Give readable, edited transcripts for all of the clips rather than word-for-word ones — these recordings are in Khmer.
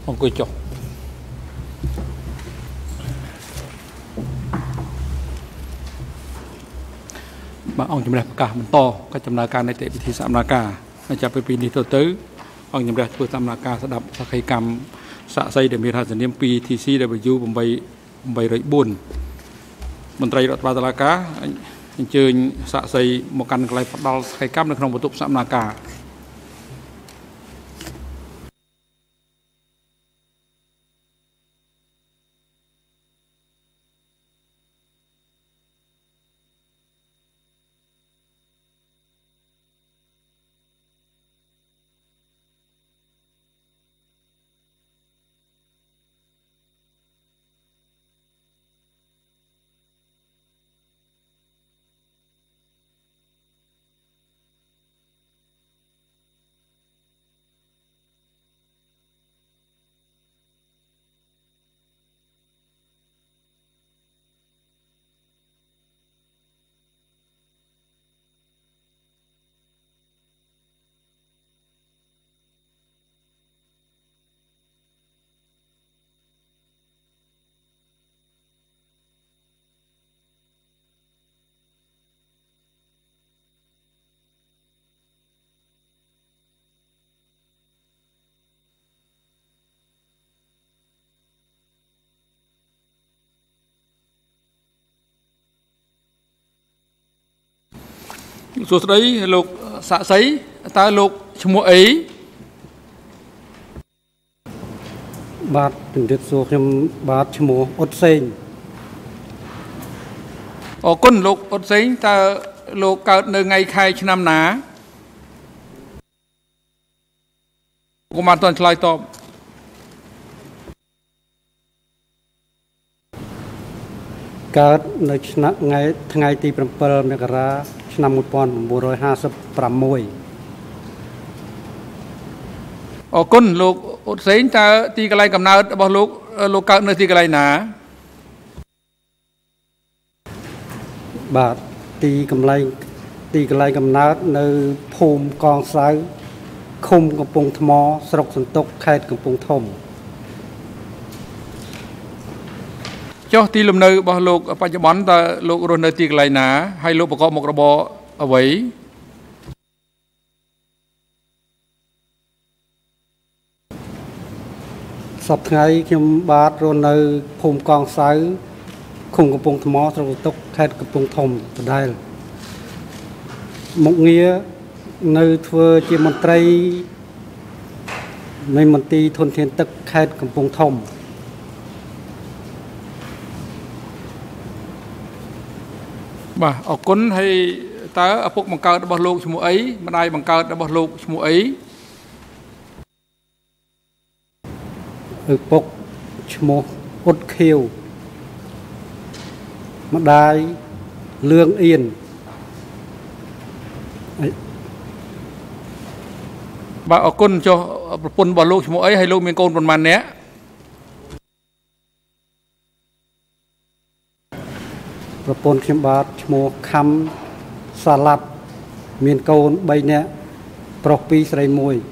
ông cười chọc mà ông chấm đẹp cả mình to cái chấmนาการในเตะพิธีสัมนาการจะไปปีนี้ตัวตื้อông chấm đẹpตัวสัมนาการสดับสักกรรมสะใสเดมีราชเนียมปีทีซีได้ไปยูบใบไรบุญมนตรีรัฐบาลตะลากาเชิญสะใสหมกันไกลพัดดอลสักกรรมในขนมประตูสัมนาการ số đấy lục xạ sấy ta lục mua ấy bát từng tiết số nhầm bát mua Uth Seng ở quân lục Uth Seng ta lục cả nơi ngày khai năm ná của mặt toàn slide top cả nơi ngày tí bầm mẹ cả năm 1956 ở quân lục Uth Seng taตีกระไรกำเนิดบอกลูกลูกเกิดในตีกระไรหนาบาทตีกำไรกำเนิดในภูมิกองซ้ายคุมกำปงทมสรกสันตกเขตกำปงทม choตีลมเนยบอกลูกปัจจุบันแต่ลูกรุ่นในตีกระไรหนาให้ลูกประกอบมกระบเอาไว้สับไงคิมบาทรนในภูมิกองซ้ายคุมกำปงทมสรกสันตกเขตกำปงทมได้มกเงี้ยในทัวร์จีมนตรีในมนตรีทนเทียนตึกเขตกำปงทมบ่ออกคนให้ตาพวกบังเกิดบอลลูกชมูấyมาได้บังเกิดบอลลูกชมูấy ปกชมูอุดเขียวมาได้เรื่องเอียนบ่ออกคนchoปนบอลลูกชมูấyให้ลูกมีโกนประมาณเนี้ยประปนเข็มบาทชมูคำสลัดเมียนโกนใบเนี้ยปรกปีใส่มวย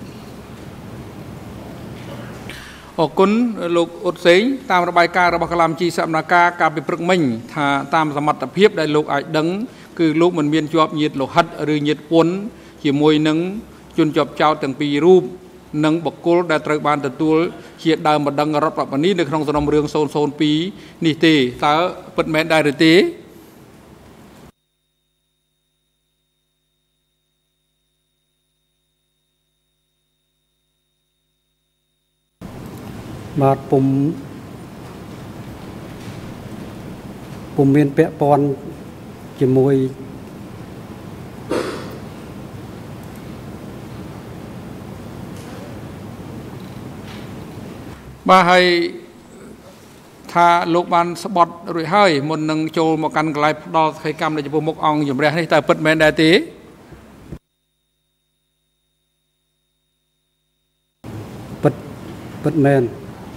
ออกคนลูกUth Sengตามระบายการระบายกลามจีสัมนาการไปปรึกมิ่งถ้าตามสมรรถเพียบได้ลูกไอ้ดังคือลูกมันเมียนจอบเหยียดโลหัดหรือเหยียดปนเขี่ยมวยนังจนจบเจ้าตั้งปีรูปนังบกกุลได้ตระบานตัวเขี่ยดาวมาดังรับแบบนี้ในครองสนมเรืองโซนปีนี่ตีตาเปิดแมนได้หรือตีบาดปุ่มเมียนเปะปอนจมวยมาให้ถ้าลูกมันสปอตหรือให้มันนึงโจมากันไกลดอใครกำในจมูกมกอองอยู่แรงให้แต่เปิดแมนได้ตีเปิดแมน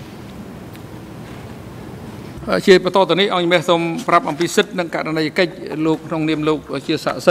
เชื่อประตูตอนนี้เอาอย่างไรสมปรับอัมพิสิทธิ์นั่งการในกิจลูกตรงเนียมลูกเชื่อสะไซ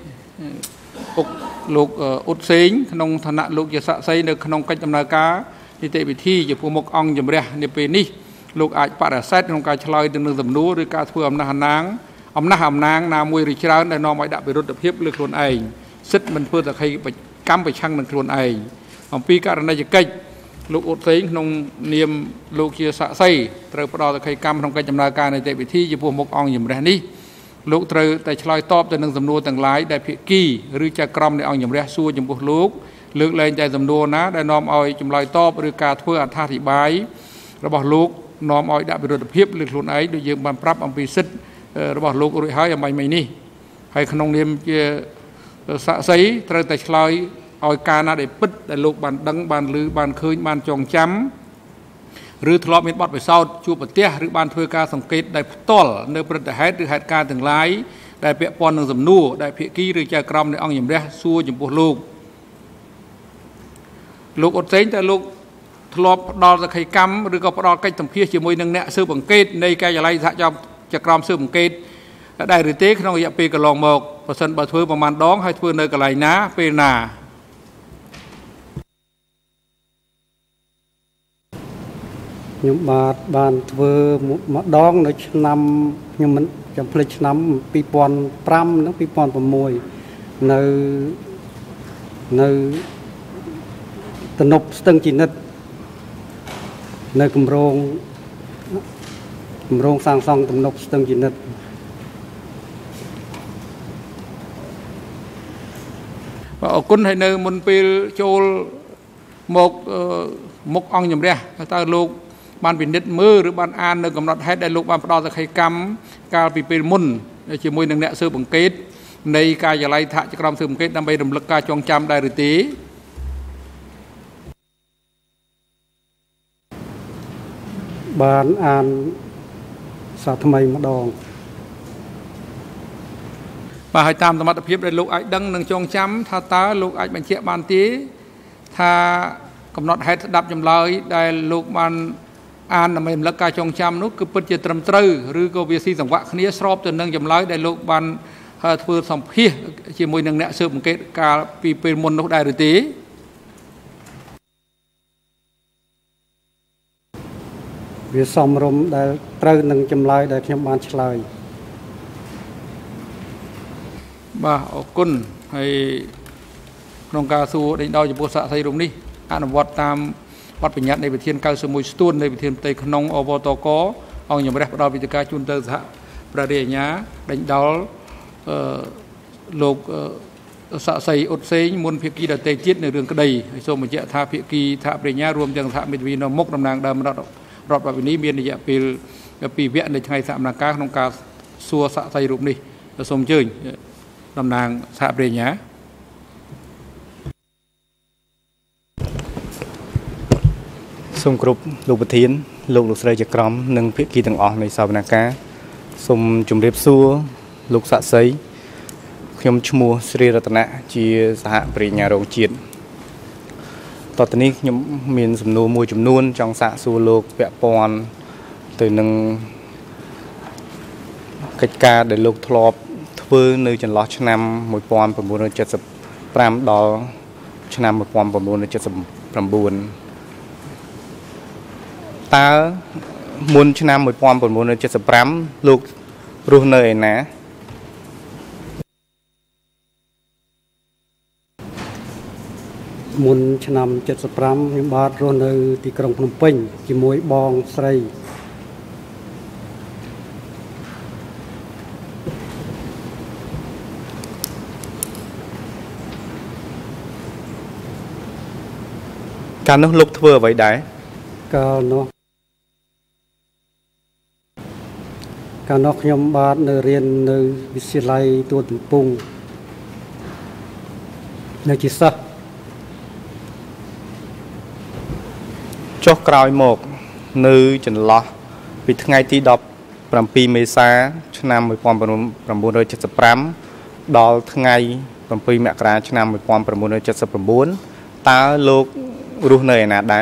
ลูกUth Sengขนมธนะลูกเชื่อสะไซในขนมกิจดำเนินการนิติวิธีจะพวกมกองจำเรียในปีนี้ลูกอาจปะเสธของการฉลอยถึงหนึ่งสำนูหรือการเพื่ออำนาจนางนามวยริชราได้นอมไว้ดับไปรถเพียบเลือกคนเองซึดมันเพื่อจะใครไปกำไปช่างมันคนเองของปีการในจะเกิดลูกอุดสิงนงเนียมลูกเชียสะไซเตอร์ปลอจะใครกำของการจำนาการในเตวิธีจะพวกมกองอย่างไรนี้ลูกเตอร์แต่ฉลอยตอบแต่หนึ่งสำนวนต่างหลายได้เพียกี้หรือจะกรมในองอย่างไรสู้จำพวกลูกเลือกแรงใจสำนวนนะได้นอมเอาจำลอยตอบหรือการเพื่ออธิบายระบบลูกนอมเอาดับไปรถเพียบเลือกคนเองโดยยืมบันปรับอัมพีซึดระบบลูกรุ่ยหายไม่นี่ให้ขนมเนียมสะไซเตอร์แต่ฉลอยเอาการน่าได้ปิดได้ลูกบานดังบานลือบานคืนบานจองจำหรือทะเลาะมิตรบอดไปเศร้าจูบเตี้ยหรือบานเพื่อการสังเกตได้ต้นในประเทศหรือเหตุการณ์ต่างหลายได้เปียปอนหนึ่งสำนูได้เพียกี้หรือใจกรมในองอย่างเรียสู้จมพวกลูกอดเส้นแต่ลูกทะเลาะดอลจะใครกำหรือก็ดอลใกล้ตำเพียชิมวยหนึ่งเนี่ยซื้อบังเกตในการอะไรจะกรมซื้อบังเกตได้หรือเต้ขนมยาปีกระลองหมกเปอร์เซ็นต์บาทเพื่อประมาณดองให้เพื่อในกระไรนะเป็นนายมบานเวอร์มาดองในนำยมมันจำเพลิดนำปีปอนปรำนักปีปอนประมวยในตนบสตึงจีนัดในกำรงสร้างซองตนบสตึงจีนัดว่าคุณให้ในมุนปีโจลมกองอย่างเรียตาลูกบ้านเป็นนิดมือหรือบ้านอ่านในกำหนดให้ได้ลูกบ้านปลอดจากใครกำการปีเป็นมุนในชิมวยหนึ่งเนี่ยซื้อบังเกตในการจะไล่ถ่ายจะกรำซื้อบังเกตนำไปดำเนินการจองจำได้หรือตีบ้านอ่านสาธไมมาดองมาให้ตามธรรมะเพียบได้ลูกไอ้ดังหนึ่งจองจำถ้าตาลูกไอ้บัญชีบานตีถ้ากำหนดให้ดับจำเลยได้ลูกมันอ่านในลักการจงจำนู้คือปัจเจตรมตรือหรือก็วิธีสังวะคณีสอบจนนั่งจำเลยได้ลูกมันเพื่อสัมพีชีมวยนั่งเนี่ยสืบเกตการปีเป็นมนนกได้หรือตีวิสมรมได้ตรือนั่งจำเลยได้ขยมบานฉลายบ่าอกุลให้นองกาสูได้ดาวจะโพสะใส่ตรงนี้อนุวัตตามวัดปัญญาในประเทศเกาสมุยสตูนในประเทศไต้ขนงอบตกองอย่างแรกเราวิจารณ์จุนเตอร์สหประเดี๋ยวนี้ได้ดาวโลกสะใส่อดเซงมวลเพียกีดัตเตจิตในเรื่องกระไดโซมันจะท่าเพียกีท่าประเดี๋ยวรวมจังท่าเมตวีนมกนำนางดำรอดแบบนี้มีในปีเวียในไทยสามนางกาของการสัวสะใส่รูปนี้สมเจริญนำนางท่าประเดี๋ยวสมกรุบลูกประเทียนลูกใส่จะกรมหนึ่งพิกีต่างออกในสาวนาคาสมจุ่มเรียบซัวลูกสะไซขยมชมัวสรีรัตนะจีสหปริญญาโรงจีนตอนนี้ยมมีสำนวนมวยจุ่มนูนจังสะซัวลูกเปียปอนตัวหนึ่งกิจการเดินลูกทลอบฟื้นในจันทร์ล้อชนำมวยปอนประมูลเจ็ดสิบปรามดอชนำมวยปอนประมูลเจ็ดสิบประมูลตามุนชนะมวยปอมปนมุนใน70 ปรำลูกรู้เนยนะมุนชนำ70 ปรำยมบาดรู้เนยที่กรุงพนมเปญจิมวยบองใส่การนึกลุกเถื่อไว้ได้การนกยมบาดในเรียนในวิทยาลัยตัวถึงปุงในจิตสักจอกกรอยหมกในจันทร์ล้อปิดไงที่ดอกปรำปีเมษาชนะมวยปอมประมูลใน70 ปรำดอลไงปรำปีแมกราชนะมวยปอมประมูลใน70 ประมูลตาลูกรู้เนยนะได้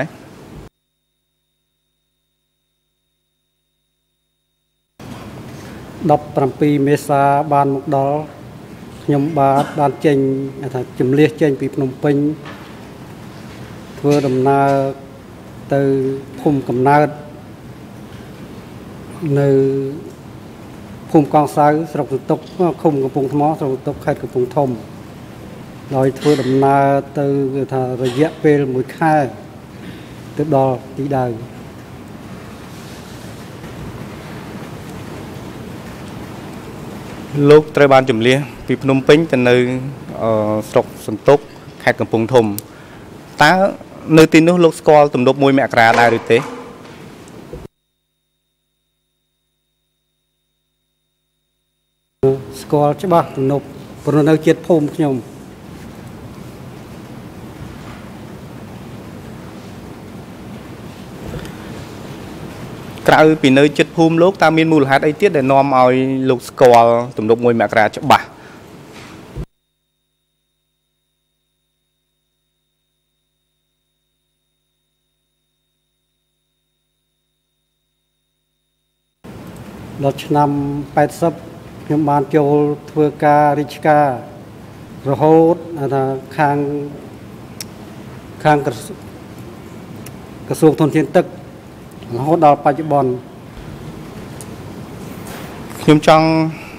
ดอกปรำปีเมษาบานมุกดอลยมบาดบานเจงจุ่มเลี้ยเจงปีพนมเปญเพื่อดำนา từ phùm cầm nát nơi phùm con sái sọc tốc không cầm phùng thmó sọc tốc khai cầm phùng thom rồi thôi đầm na từ thà rồi dẹp về mũi khai từ đó đi đời lúc trời ban chủng lia vì Phnom Penh từ nơi sọc sân tốc khai cầm phùng thom ta nơi tin lúc score tụm đốt môi mẹ cả đại được thế score chứ ba tụm nộp còn nơi chết phom nhom ក្រៅពីនៅចិត្តភូមិលោកតើមានមូលហេតុអីទៀតដែលនាំឲ្យលោកស្គាល់ទំនប់មួយមករាច្បាស់ដល់ឆ្នាំ80ខ្ញុំបានចូលធ្វើការរាជការរហូតថាខាងក្រសួងធនធានទឹករហូតដល់បច្ចុប្បន្នខ្ញុំចង់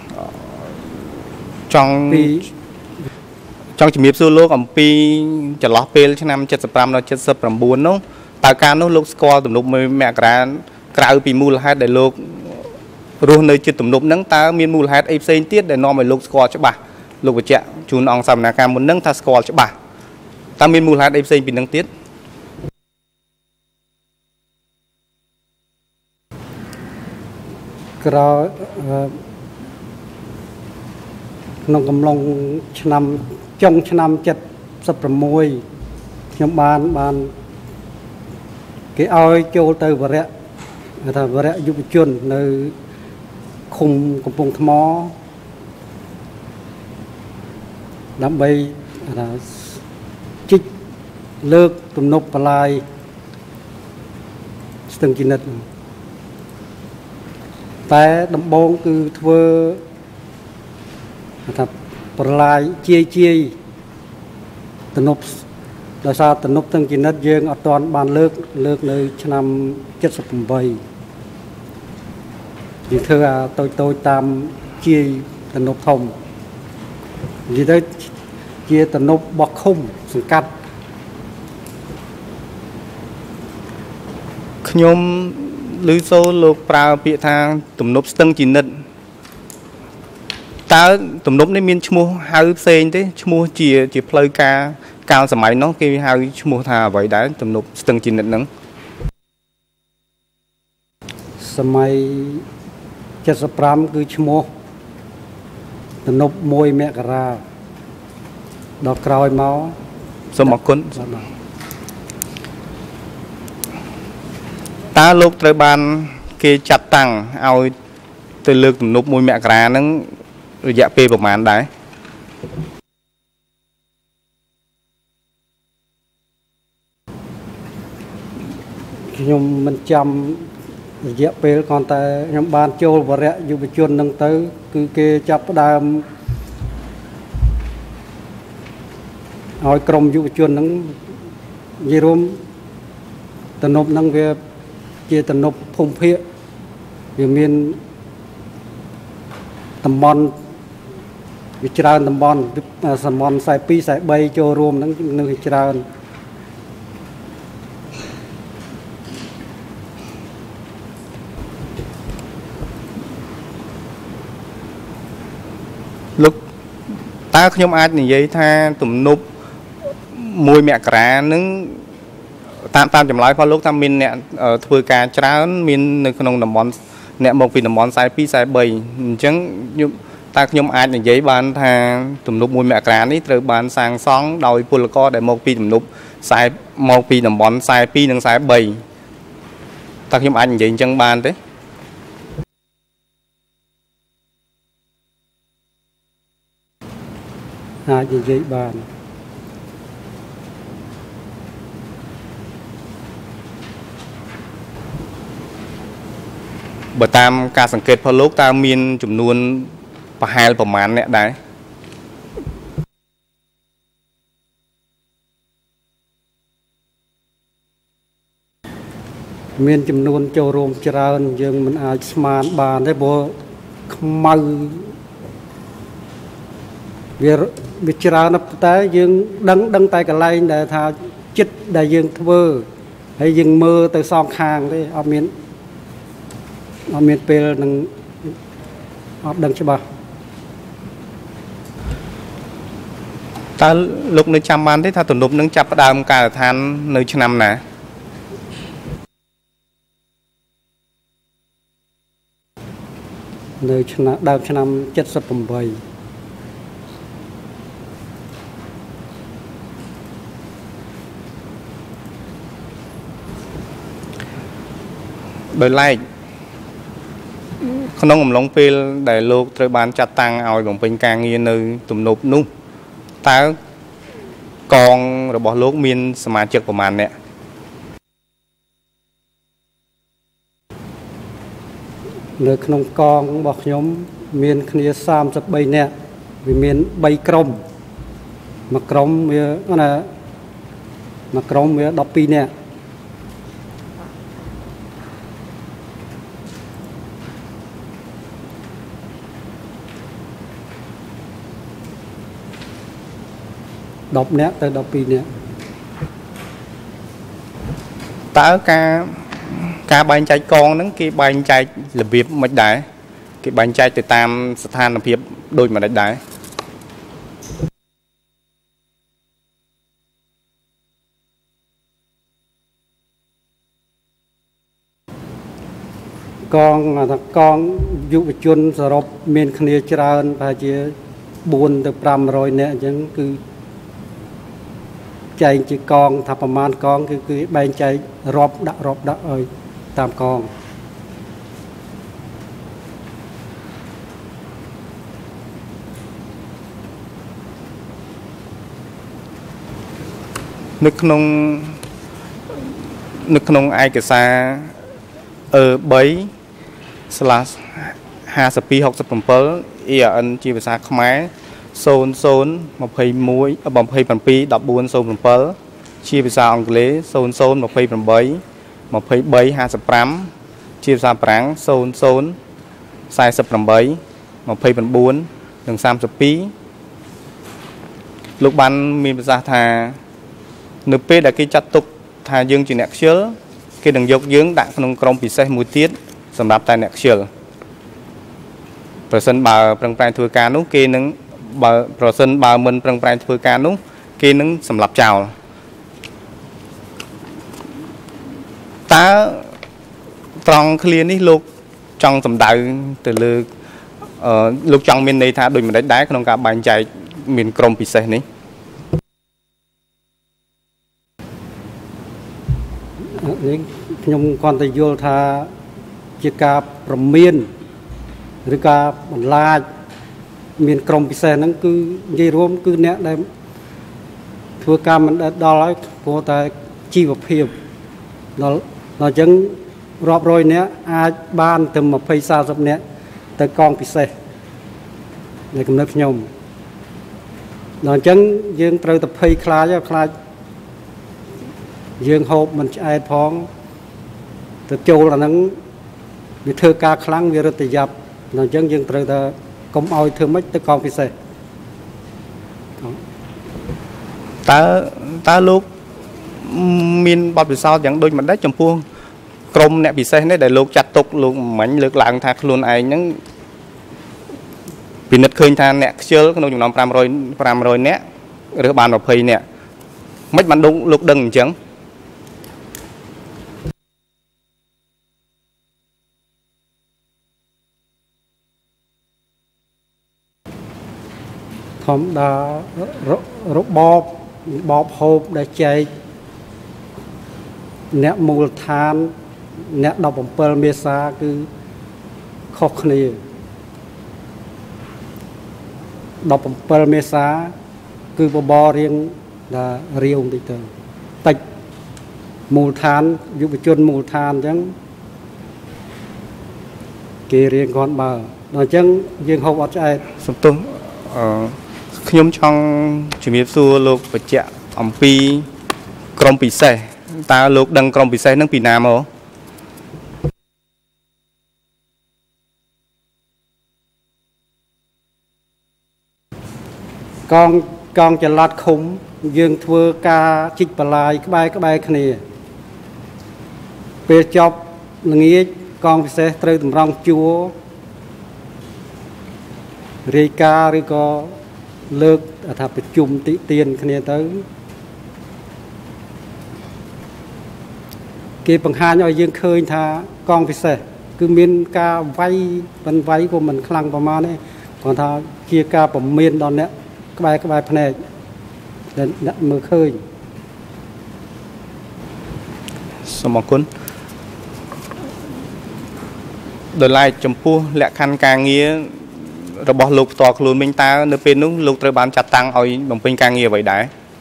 ជំរាបសួរលោកអំពីចន្លោះពេលឆ្នាំ75ដល់79នោះតើការនោះលោកស្គាល់ទំនប់មួយមករាក្រៅពីមូលហេតុដែលលោករស់នៅជិតទំនប់ហ្នឹងតើមានមូលហេតុអីផ្សេងទៀតដែលនាំឲ្យលោកស្គាល់ច្បាស់លោកបញ្ជាក់ជូនអង្គសវនកម្មមុនហ្នឹងថាស្គាល់ច្បាស់តើមានមូលហេតុអីផ្សេងពីហ្នឹងទៀតក្រោយក្នុងកំឡុងឆ្នាំចុងឆ្នាំ76ខ្ញុំបានគេឲ្យចូលទៅវរៈថាវរៈយុវជននៅឃុំកំពង់ថ្មដើម្បីថាជីកលើកទំនប់បលាយស្ទឹងជីនិតតែដំបូងគឺធ្វើថាប្រឡាយជាយទំនប់ដោយសារទំនប់ស្ទឹងជីនិតយើងអត់ទាន់បានលើកនៅឆ្នាំ78យើងធ្វើតូចតាមជាយទំនប់ធំនិយាយទៅជាទំនប់របស់ឃុំសង្កាត់ខ្ញុំឮសូរលោកប្រើពាក្យថាទំនប់ស្ទឹងជីនិតតើទំនប់នេះមានឈ្មោះហៅផ្សេងទេឈ្មោះជាផ្លូវការកាលសម័យនោះគេហៅឈ្មោះថាអ្វីដែរទំនប់ស្ទឹងជីនិតហ្នឹងសម័យ75គឺឈ្មោះទំនប់មួយមករាដល់ក្រោយមកសូមអរគុណតើលោកត្រូវបានគេចាត់តាំងឲ្យទៅលើកទំនប់មួយមករាហ្នឹងរយៈពេលប្រហែលដែរខ្ញុំមិនចាំរយៈពេលគ្រាន់តែខ្ញុំបានចូលវរៈយុវជនហ្នឹងទៅគឺគេចាប់ផ្ដើមឲ្យក្រុមយុវជនហ្នឹងនិយាយរួមទំនប់ហ្នឹងវាជាទំនប់ភូមិភាគវាមានតំបន់វាច្រើនតំបន់42 43ចូលរួមហ្នឹងនៅច្រើនលោកតើខ្ញុំអាចនិយាយថាទំនប់មួយមករានឹងតាមចម្លើយរបស់លោកថាមានអ្នកធ្វើការច្រើនមាននៅក្នុងតំបន់អ្នកមកពីតំបន់42 43អញ្ចឹងតើខ្ញុំអាចនិយាយបានថាទំនប់មួយមករានេះត្រូវបានសាងសង់ដោយពលករដែលមកពីទំនប់មកពីតំបន់42និង43តើខ្ញុំអាចនិយាយអញ្ចឹងបានទេអាចនិយាយបានបើតាមការសង្កេតរបស់លោកតើមានចំនួនប្រហែលប្រមាណអ្នកដែរមានចំនួនចូលរួមច្រើនយើងមិនអាចស្មានបានទេព្រោះខ្មៅវាច្រើនតែយើងដឹងតែកន្លែងដែលថាចិត្តដែលយើងធ្វើហើយយើងមើលទៅសងខាងទេអត់មានពេលនឹងអត់ដឹងច្បាស់តើលោកនៅចាំបានទេថាទំនប់នឹងចាប់ផ្ដើមការដ្ឋាននៅឆ្នាំណានៅដើមឆ្នាំ78 ដោយឡែកក្នុងអំឡុងពេលដែលលោកត្រូវបានចាត់តាំងឲ្យបំពេញការងារនៅទំនប់នោះតើកងរបស់លោកមានសមាជិកប្រមាណអ្នកនៅក្នុងកងរបស់ខ្ញុំមានគ្នា33នាក់វាមាន3ក្រុមមួយក្រុមវា12នាក់10នាក់ទៅ12នាក់តើការបែងចែកកងហ្នឹងគេបែងចែករបៀបមិនដែរគេបែងចែកទៅតាមស្ថានភាពដូចមិនដែរកងយុវជនសរុបមានគ្នាច្រើនប្រហែលជា4ទៅ500នាក់អញ្ចឹងគឺចែកជាកងថាប្រមាណកងគឺបែងចែករាប់ដាក់ឲ្យតាមកងនៅក្នុងឯកសារ 3/5267 ERN ជាភាសាខ្មែរ0021271407ជាភាសាអង់គ្លេស00282355ជាភាសាបារាំង004829និង32លោកបានមានប្រសាសន៍ថានៅពេលដែលគេចាត់ទុកថាយើងជាអ្នកខ្ជិលគេនឹងយកយើងដាក់ក្នុងក្រុមពិសេសមួយទៀតសម្រាប់តែអ្នកខ្ជិលប្រសិនបើប្រឹងប្រែងធ្វើការនោះគេនឹងប្រសិនបើមិនប្រឹងប្រែងធ្វើការនោះគេនឹងសម្លាប់ចោលតើត្រង់ឃ្លានេះលោកចង់សម្ដៅទៅលើលោកចង់មានន័យថាដូចមិនដែរក្នុងការបែងចែកមានក្រុមពិសេសនេះខ្ញុំគាត់ទៅយល់ថាជាការប្រមានឬការបន្លាចមានក្រុមពិសេសហ្នឹងគឺនិយាយរួមគឺអ្នកដែលធ្វើការមិនដល់ហើយព្រោះតែជីវភាពដល់អញ្ចឹងរាប់រយនាក់អាចបានទៅ20-30នាក់ទៅកងពិសេសในគំនិតខ្ញុំដល់អញ្ចឹងយើងត្រូវតែភ័យខ្លាចយើងហូបមិនឆ្អែតផងទៅចូលអាហ្នឹងវាធ្វើការខ្លាំងវារត់ទៅយ៉ាប់ដល់អញ្ចឹងយើងត្រូវតែកុំឲ្យធ្វើម៉េចទៅកងពិសេសតើលោកមានបទពិសោធន៍យ៉ាងដូចម្ដេចចំពោះក្រុមអ្នកពិសេសនេះដែលលោកចាត់ទុកលោកមិញលើកឡើងថាខ្លួនឯងហ្នឹងពិនិត្យឃើញថាអ្នកខ្ជិលក្នុងចំណោម500នាក់ឬបាន20នាក់មិនបានលោកដឹងអញ្ចឹងធម្មតារបបហូបដែលចែកអ្នកមូលដ្ឋានអ្នក17មេសាគឺខុសគ្នា17មេសាគឺបបររៀងថារាវបន្តិចទៅតិចមូលដ្ឋានយុវជនមូលដ្ឋានអញ្ចឹងគេរៀងគាត់បើដល់អញ្ចឹងយើងហូបអត់ឆ្អែតសំទោសខ្ញុំចង់ជំរាបសួរលោកបញ្ជាក់អំពីក្រុមពិសេសតើលោកដឹងក្រុមពិសេសហ្នឹងពីណាមកកងចល័តឃុំយើងធ្វើការជីកបន្លាយក្បែរគ្នាពេលចប់ល្ងាចកងពិសេសត្រូវតម្រង់ជួររាយការណ៍ឬក៏លើកថាប្រជុំតិទានគ្នាទៅគេបង្ហាញឲ្យយើងឃើញថាកងពិសេសគឺមានការវាយមិនវាយក៏មិនខ្លាំងប្រមាណទេគាត់ថាជាការប្រមានដល់អ្នកក្បែរភ្នែកដែលអ្នកមើលឃើញសូមអរគុណដោយឡែកចំពោះលក្ខខណ្ឌការងាររបស់លោកផ្ទាល់ខ្លួនវិញតើនៅពេលនោះលោកត្រូវបានចាត់តាំងឲ្យបំពេញការងារអ្វីដែរ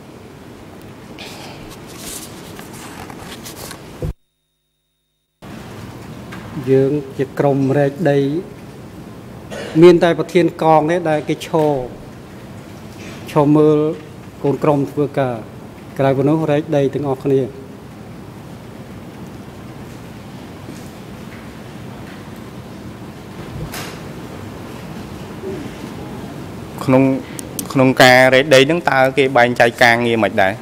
យើងជាក្រុមរែកដីមានតែប្រធានកងនេះដែលគេឈរមើលកូនក្រុមធ្វើការក្រៅពីនោះរែកដីទាំងអស់គ្នាក្នុងការរែកដីហ្នឹងតើគេបែងចែកការងារមិនដែរ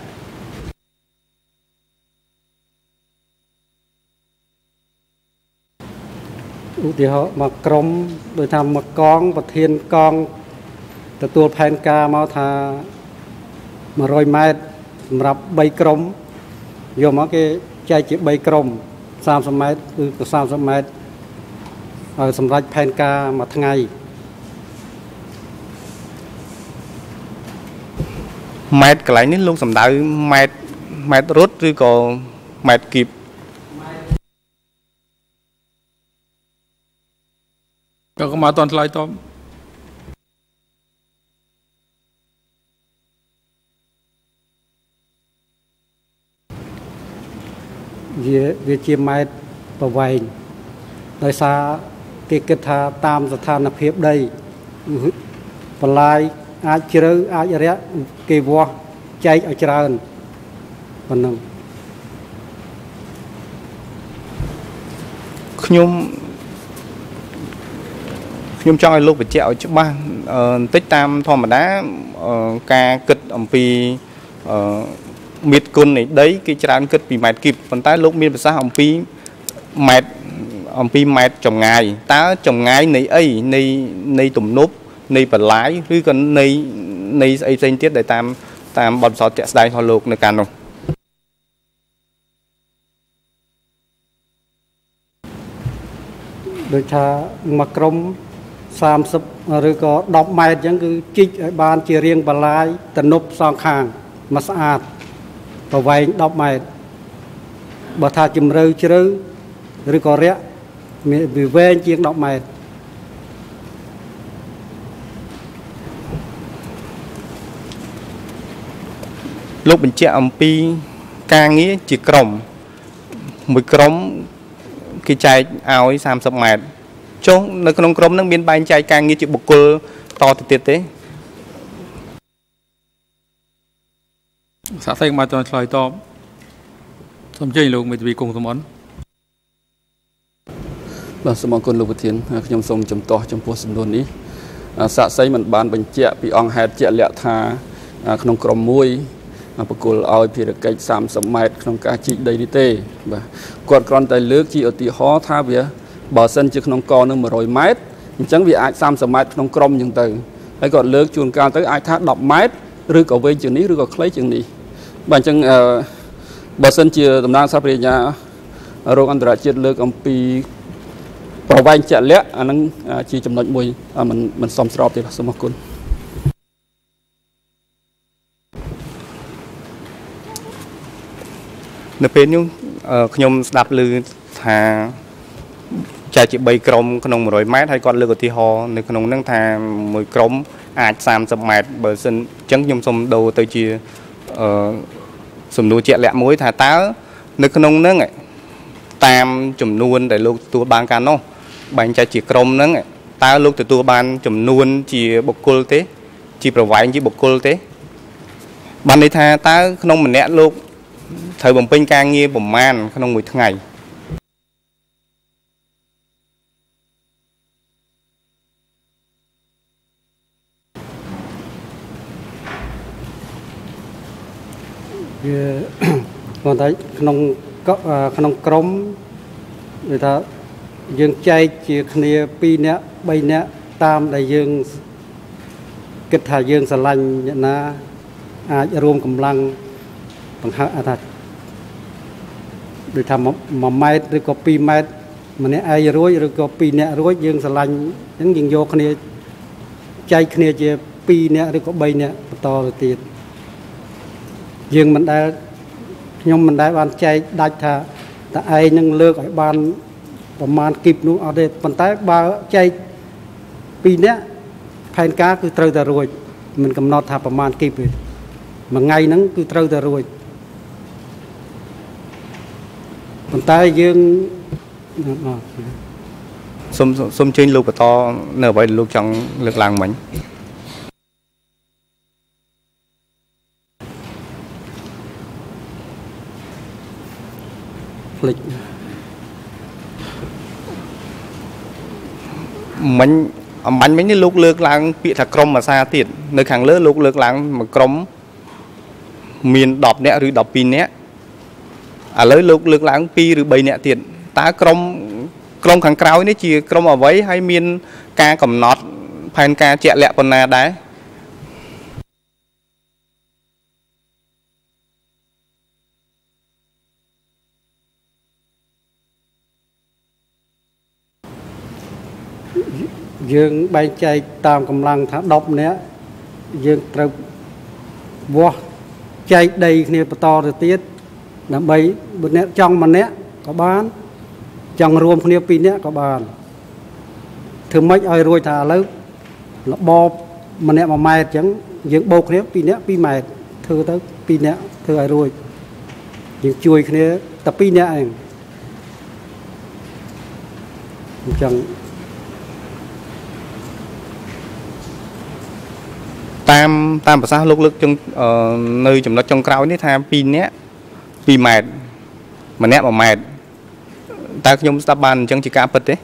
ឧទាហរណ៍មកក្រុមដូចថាមកកងប្រធានកងទទួលផែនការមកថា100ម៉ែត្រសម្រាប់3ក្រុមយកមកគេចែកជា3ក្រុម30ម៉ែត្រឬក៏30ម៉ែត្រឲ្យសម្រាប់ផែនការមួយថ្ងៃម៉ែត្រកន្លែងនេះលោកសំដៅម៉ែត្ររត់ឬក៏ម៉ែត្រគីបក៏មកអត់ឆ្លើយតបវាជាម៉ែត្រប្រវែងដោយសារគេគិតថាតាមស្ថានភាពដីបន្លាយអាចជ្រៅអាចរាក់គេវាស់ចែកឲ្យច្រើនប៉ុណ្ណឹងខ្ញុំចង់ឲ្យលោកបញ្ជាក់ឲ្យច្បាស់បន្តិចតាមធម្មតាការគិតអំពីមាត្រគុណនៃដីគេច្រើនគិតពីម៉ែត្រគីបប៉ុន្តែលោកមានប្រសាសន៍អំពីម៉ែត្រចម្ងាយតើចម្ងាយនៃអីនៃទំនប់នៃបន្លាយឬក៏នៃស្អីផ្សេងទៀតដែលតាមបទពិសោធន៍ជាក់ស្ដែងរបស់លោកនៅកាលនោះដូចថាមួយក្រុម30ឬក៏10ម៉ែត្រអញ្ចឹងគឺជីកឲ្យបានជារាងបន្លាយទំនប់សងខាងមកស្អាតប្រវែង10ម៉ែត្របើថាជម្រៅជ្រៅឬក៏រាក់វាវែងជាង10ម៉ែត្រលោកបញ្ជាក់អំពីការងារជាក្រុមមួយក្រុមគេចែកឲ្យ30ម៉ែត្រចុះនៅក្នុងក្រុមនឹងមានបែងចែកការងារជាបុគ្គលតទៅទៀតទេសាក់សេងមកតឆ្លើយតបសូមជើញលោកមេធាវីគង់សំអនបាទសូមអរគុណលោកប្រធានខ្ញុំសូមជំទាស់ចំពោះសំណួរនេះសាក់សីមិនបានបញ្ជាក់ពីអង្គហេតុជាក់លាក់ថាក្នុងក្រុមមួយបុគ្គលឲ្យភារកិច្ច30ម៉ែត្រក្នុងការជីកដីនេះទេបាទគាត់គ្រាន់តែលើកជាឧទាហរណ៍ថាវាបើសិនជាក្នុងកនឹង100ម៉ែត្រអញ្ចឹងវាអាច30ម៉ែត្រក្នុងក្រុមអញ្ចឹងទៅហើយគាត់លើកជួនកាលទៅអាចថា10ម៉ែត្រឬក៏វែងជាងនេះឬក៏ខ្លីជាងនេះបាទអញ្ចឹងបើសិនជាតំណាងសាស្ត្រាចារ្យរោគអន្តរជាតិលើកអំពីប្រវែងជាក់លាក់អានឹងជាចំណុចមួយមិនសមស្របទេបាទសូមអរគុណនៅពេលនេះខ្ញុំស្ដាប់ឮថាចែកជា3ក្រុមក្នុង100ម៉ែត្រហើយគាត់លើកឧទាហរណ៍នៅក្នុងហ្នឹងថាមួយក្រុមអាច30ម៉ែត្របើសិនអញ្ចឹងខ្ញុំសូមដូរទៅជាសំណួរជាក់លាក់មួយថាតើនៅក្នុងហ្នឹងតាមចំនួនដែលលោកទទួលបានកាលនោះបែងចែកជាក្រុមហ្នឹងតើលោកទទួលបានចំនួនជាបុគ្គលទេជាប្រវែងជាបុគ្គលទេបានន័យថាតើក្នុងម្នាក់លោកត្រូវបំពេញការងារប្រមាណក្នុងមួយថ្ងៃ còn thấyក្នុងក្រុមដូចថាយើងចែកជាគ្នា2នាក់3នាក់តាមដែលយើងគិតថាយើងស្រឡាញ់អ្នកណាអាចរួមកម្លាំងបង្ហើថាដូចថា1ម៉ែត្រឬក៏2ម៉ែត្រម្នាក់ឯងរួចឬក៏2នាក់រួចយើងស្រឡាញ់អញ្ចឹងយើងយកគ្នាចែកគ្នាជា2នាក់ឬក៏3នាក់បន្តទៅទៀតយើងមិនដែលខ្ញុំមិនដែលបានចែកដាច់ថាតើឯងនឹងលើកឲ្យបានប្រមាណគីបនោះអត់ទេប៉ុន្តែបើចែក2នាក់ផែនការគឺត្រូវតែរួចមិនកំណត់ថាប្រមាណគីបទេមួយថ្ងៃហ្នឹងគឺត្រូវតែរួចប៉ុន្តែយើងសូមជើញលោកបន្តនៅអ្វីដែលលោកចង់លើកឡើងមិញភ្លេចមិញអំបញ្ញមិញនេះលោកលើកឡើងពាក្យថាក្រុមអាសាទៀតនៅខាងលើលោកលើកឡើងមួយក្រុមមាន10នាក់ឬ12នាក់ឥឡូវលោកលើកឡើង2ឬ3នាក់ទៀតតើក្រុមខាងក្រោយនេះជាក្រុមអ្វីហើយមានការកំណត់ផែនការជាក់លាក់ប៉ុណ្ណាដែរយើងបែងចែកតាមកម្លាំងថា10នាក់យើងត្រូវវាស់ចែកដីគ្នាបន្តទៅទៀតដើម្បីបើអ្នកចង់ម្នាក់ក៏បានចង់រួមគ្នា2នាក់ក៏បានធ្វើម៉េចឲ្យរួចថាឥឡូវរបបម្នាក់1ម៉ែត្រអញ្ចឹងយើងបូកគ្នា2នាក់2ម៉ែត្រធ្វើទៅ2នាក់ធ្វើឲ្យរួចយើងជួយគ្នាតែ2នាក់ឯងអញ្ចឹងតាមភាសាលោកលើកនៅចំណុចចុងក្រោយនេះថា2នាក់2ម៉ែត្រម្នាក់1ម៉ែត្រតើខ្ញុំស្ដាប់បានអញ្ចឹងជាការពិតទេ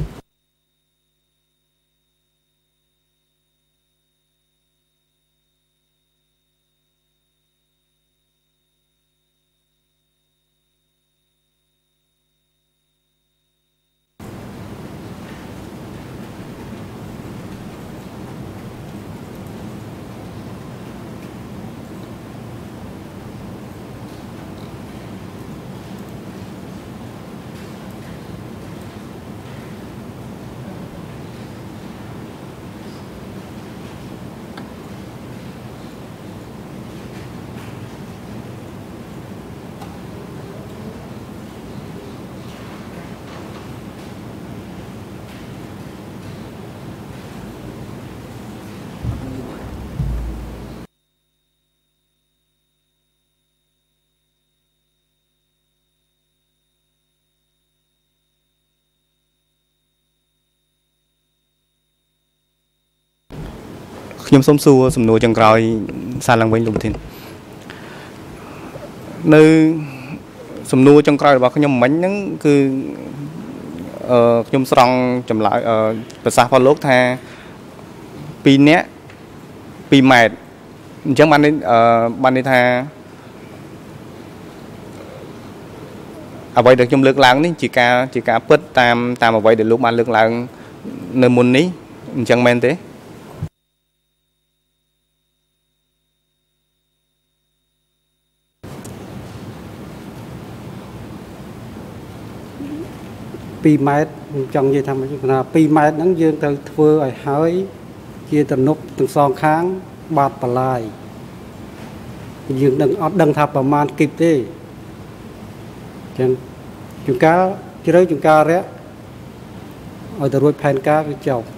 ខ្ញុំសូមសួរសំណួរចុងក្រោយសារឡើងវិញលោកប្រធាននៅសំណួរចុងក្រោយរបស់ខ្ញុំមិញហ្នឹងគឺខ្ញុំស្រង់ចម្លើយប្រសាសន៍របស់លោកថា2នាក់2ម៉ែត្រអញ្ចឹងបានន័យថាអ្វីដែលខ្ញុំលើកឡើងនេះជាការពិតតាមអ្វីដែលលោកបានលើកឡើងនៅមុននេះអញ្ចឹងមែនទេ2ម៉ែត្រខ្ញុំចង់និយាយថាម៉េចថា2ម៉ែត្រហ្នឹងយើងត្រូវធ្វើឲ្យហើយជាទំនប់ទាំងសងខាងបាតបលាយយើងអត់ដឹងថាប្រមាណគីបទេចឹងជួនកាលជ្រៅជួនកាលរយៈឲ្យទៅរួចផែនការគឺចប់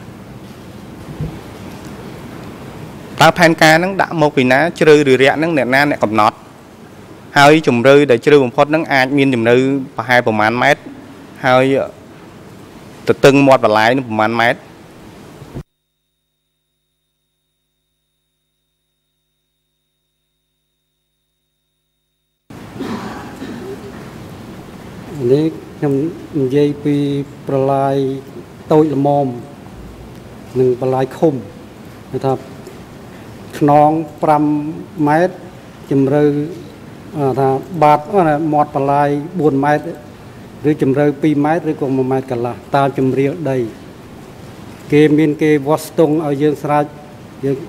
តើផែនការហ្នឹងដាក់មកពីណាជ្រៅឬរយៈហ្នឹងអ្នកណាអ្នកកំណត់ហើយជំរឿដែលជ្រៅបំផុតហ្នឹងអាចមានជំរឿប្រហែលប្រមាណម៉ែត្រហើយទៅតឹងមាត់បលាយនឹងប្រមាណម៉ែត្រនេះខ្ញុំនិយាយពីប្រឡាយតូចល្មមនិងប្រឡាយឃុំគេថាខ្នង5ម៉ែត្រជំរឿថាបាតមាត់បន្លាយ4ម៉ែត្រឬជម្រៅ2ម៉ែត្រឬក៏1ម៉ែត្រកន្លះតាមជំរាលដីគេមានគេវាស់ស្ទង់ឲ្យយើងស្រេចយើង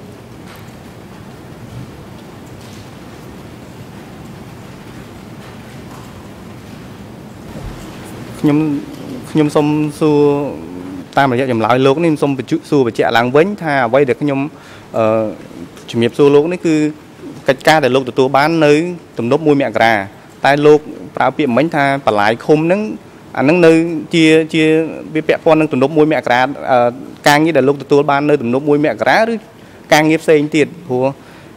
ខ្ញុំសូមសួរតាមរយៈចម្លើយលោកនេះសូមសួរបញ្ជាក់ឡើងវិញថាអ្វីដែលខ្ញុំជំរាបសួរលោកនេះគឺកិច្ចការដែលលោកទទួលបាននៅទំនប់1មករាតែលោកប្រើពាក្យមិញថាបន្លាយឃុំហ្នឹងអាហ្នឹងនៅជាវាពាក់ព័ន្ធនឹងទំនប់1មករាការងារដែលលោកទទួលបាននៅទំនប់1មករាឬការងារផ្សេងទៀតព្រោះ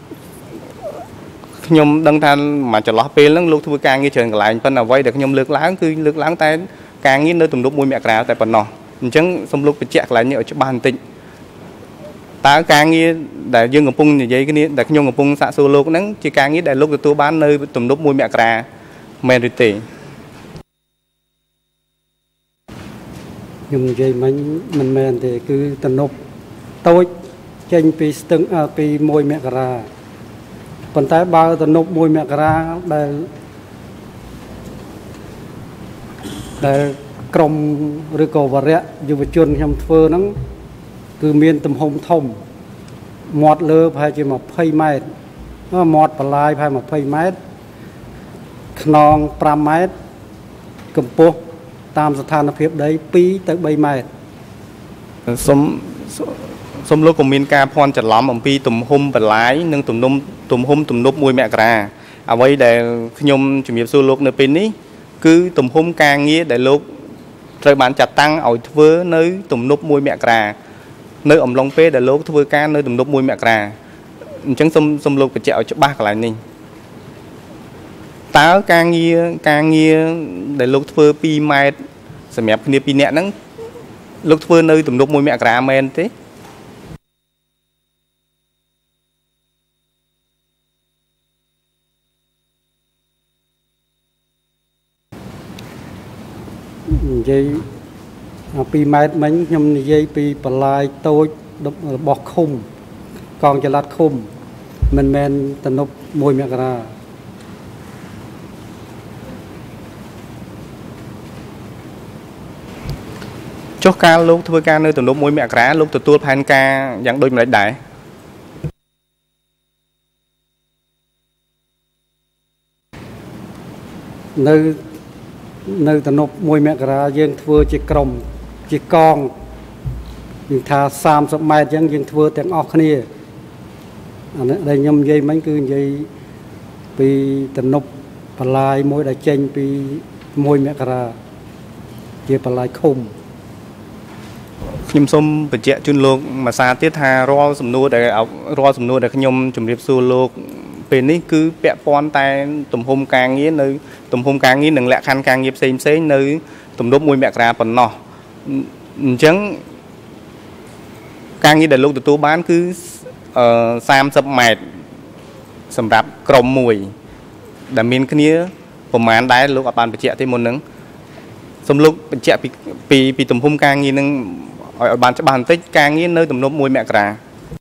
ខ្ញុំដឹងថាមកចន្លោះពេលហ្នឹងលោកធ្វើការងារច្រើនកន្លែងប៉ុន្តែអ្វីដែលខ្ញុំលើកឡើងគឺលើកឡើងតែការងារនៅទំនប់1មករាតែប៉ុណ្ណោះអញ្ចឹងសូមលោកបញ្ជាក់កន្លែងនេះឲ្យច្បាស់បន្តិចតើការងារដែលយើងកំពុងនិយាយគ្នាដែលខ្ញុំកំពុងសាកសួរលោកហ្នឹងជាការងារដែលលោកទទួលបាននៅទំនប់1មករាមែនឬទេខ្ញុំនិយាយមិញមិនមែនទេគឺទំនប់តូចចេញពីស្ទឹងពី1មករាប៉ុន្តែបើទំនប់1មករាដែលក្រមឬក៏វរៈយុវជនខ្ញុំធ្វើហ្នឹងគឺមានទំហំធំមាត់លើប្រហែលជា20ម៉ែត្រមាត់បន្លាយប្រហែល20ម៉ែត្រខ្នង5ម៉ែត្រកម្ពស់តាមស្ថានភាពដី2ទៅ3ម៉ែត្រសូមលោកក៏មានការភ័ន្តច្រឡំអំពីទំហំបន្លាយនិងទំហំទំនប់1មករាអ្វីដែលខ្ញុំជំរាបសួរលោកនៅពេលនេះគឺទំហំការងារដែលលោកត្រូវបានចាត់តាំងឲ្យធ្វើនៅទំនប់1មករានៅអំឡុងពេលដែលលោកធ្វើការនៅទំនប់1មករាអញ្ចឹងសូមលោកបញ្ជាក់ឲ្យច្បាស់កន្លែងនេះតើការងារដែលលោកធ្វើ2ម៉ែត្រសម្រាប់គ្នា2នាក់ហ្នឹងលោកធ្វើនៅទំនប់1មករាមែនទេនិយាយ2ម៉ែត្រមិញខ្ញុំនិយាយពីបន្លាយតូចរបស់ឃុំកងចល័តឃុំមិនមែនទំនប់1មករាចុះការលោកធ្វើការនៅទំនប់1មករាលោកទទួលផែនការយ៉ាងដូចម្តេចដែរនៅទំនប់1មករាយើងធ្វើជាក្រុមជាកងនិយាយថា30ម៉ែត្រអញ្ចឹងយើងធ្វើទាំងអស់គ្នាអានេះដែលខ្ញុំនិយាយមិញគឺនិយាយពីទំនប់បន្លាយមួយដែលចេញពី1មករាជាបន្លាយឃុំខ្ញុំសូមបញ្ជាក់ជូនលោកមួយសារទៀតថារាល់សំណួរដែលខ្ញុំជម្រាបសួរលោកពេលនេះគឺពាក់ព័ន្ធតែទំហំការងារនៅទំហំការងារនិងលក្ខខណ្ឌការងារផ្សេងនៅទំនប់1មករាប៉ុណ្ណោះអញ្ចឹងការងារដែលលោកទទួលបានគឺ30ម៉ែត្រសម្រាប់ក្រុមមួយដែលមានគ្នាប្រមាណដែរលោកអត់បានបញ្ជាក់ទេមុនហ្នឹងសូមលោកបញ្ជាក់ពីទំហំការងារហ្នឹងឲ្យបានច្បាស់បន្តិចការងារនៅទំនប់1មករា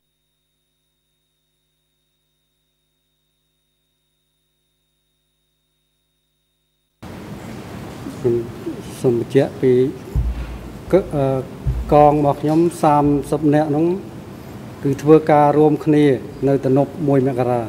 សូមបញ្ជាក់ពីកងរបស់ខ្ញុំ30នាក់ហ្នឹងគឺធ្វើការរួមគ្នានៅទំនប់1មករា